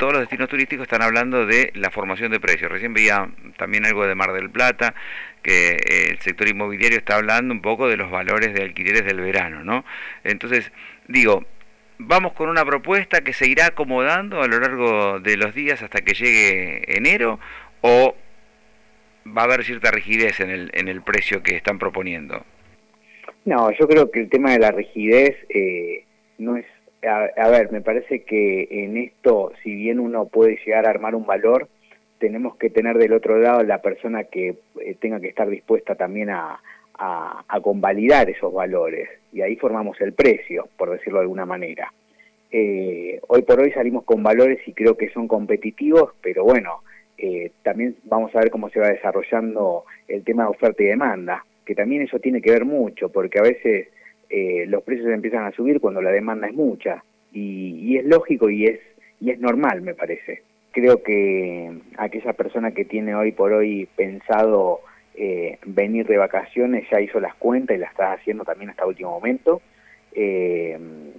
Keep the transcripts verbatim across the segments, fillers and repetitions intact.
todos los destinos turísticos están hablando de la formación de precios. Recién veía también algo de Mar del Plata, que el sector inmobiliario está hablando un poco de los valores de alquileres del verano, ¿no? Entonces, digo, vamos con una propuesta que se irá acomodando a lo largo de los días hasta que llegue enero, o va a haber cierta rigidez en el, en el precio que están proponiendo. No, yo creo que el tema de la rigidez eh, no es... A, a ver, me parece que en esto, si bien uno puede llegar a armar un valor, tenemos que tener del otro lado la persona que eh, tenga que estar dispuesta también a, a, a convalidar esos valores, y ahí formamos el precio, por decirlo de alguna manera. Eh, hoy por hoy salimos con valores y creo que son competitivos, pero bueno, eh, también vamos a ver cómo se va desarrollando el tema de oferta y demanda, que también eso tiene que ver mucho, porque a veces eh, los precios empiezan a subir cuando la demanda es mucha, y, y es lógico y es, y es normal, me parece. Creo que aquella persona que tiene hoy por hoy pensado eh, venir de vacaciones ya hizo las cuentas y la está haciendo también hasta último momento. Eh,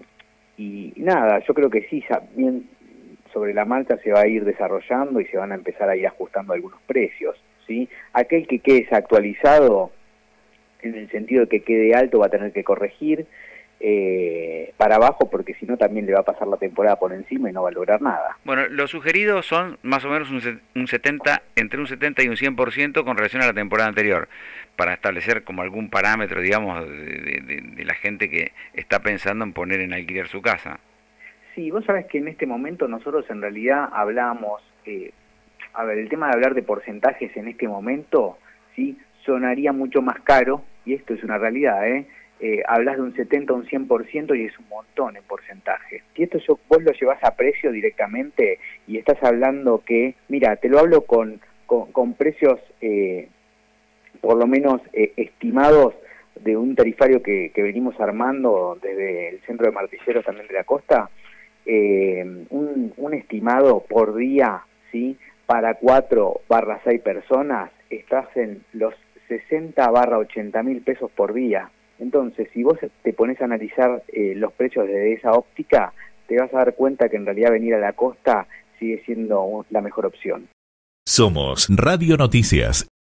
y nada, yo creo que sí, bien sobre la marcha se va a ir desarrollando y se van a empezar a ir ajustando algunos precios, ¿sí? Aquel que quede desactualizado, en el sentido de que quede alto, va a tener que corregir eh, para abajo, porque si no también le va a pasar la temporada por encima y no va a lograr nada. Bueno, los sugeridos son más o menos un, un setenta, entre un setenta y un cien por ciento con relación a la temporada anterior, para establecer como algún parámetro, digamos, de, de, de, de la gente que está pensando en poner en alquiler su casa. Sí, vos sabés que en este momento nosotros en realidad hablamos, eh, a ver, el tema de hablar de porcentajes en este momento, sí, sonaría mucho más caro, y esto es una realidad, ¿eh? Eh, hablas de un setenta o un cien por ciento y es un montón en porcentaje. Y esto yo, vos lo llevas a precio directamente y estás hablando que, mira, te lo hablo con, con, con precios eh, por lo menos eh, estimados de un tarifario que, que venimos armando desde el Centro de Martilleros también de la Costa, eh, un, un estimado por día, ¿sí? Para cuatro barra seis personas, estás en los sesenta barra ochenta mil pesos por día. Entonces, si vos te pones a analizar eh, los precios desde esa óptica, te vas a dar cuenta que en realidad venir a la costa sigue siendo la mejor opción. Somos Radio Noticias.